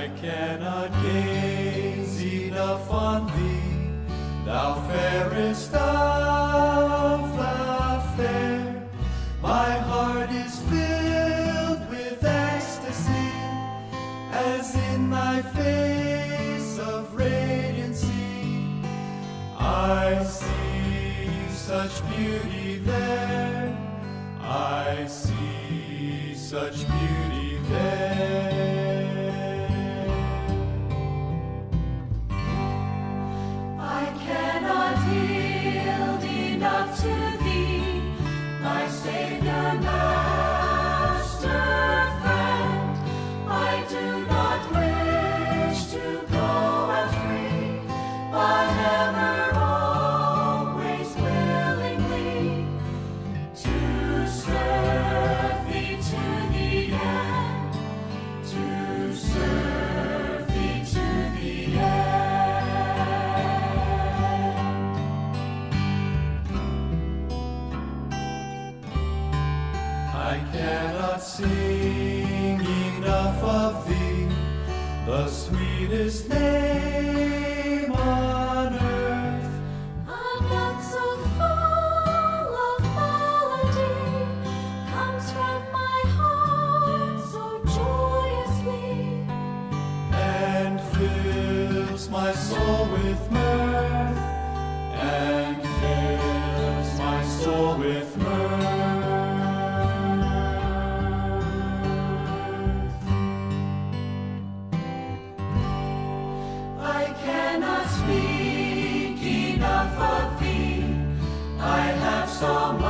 I cannot gaze enough on thee, thou fairest of the fair. My heart is filled with ecstasy, as in thy face of radiancy I see such beauty there, I see such beauty there. I cannot yield enough to thee, my Savior, Master, friend. I do not wish to go as free, but ever always willingly to serve thee to the end, to serve thee to the end. I cannot sing enough of thee, the sweetest name on earth. A note so full of melody comes from my heart so joyously, And fills my soul with mirth, and fills my soul with mirth. I cannot speak enough of thee. I have so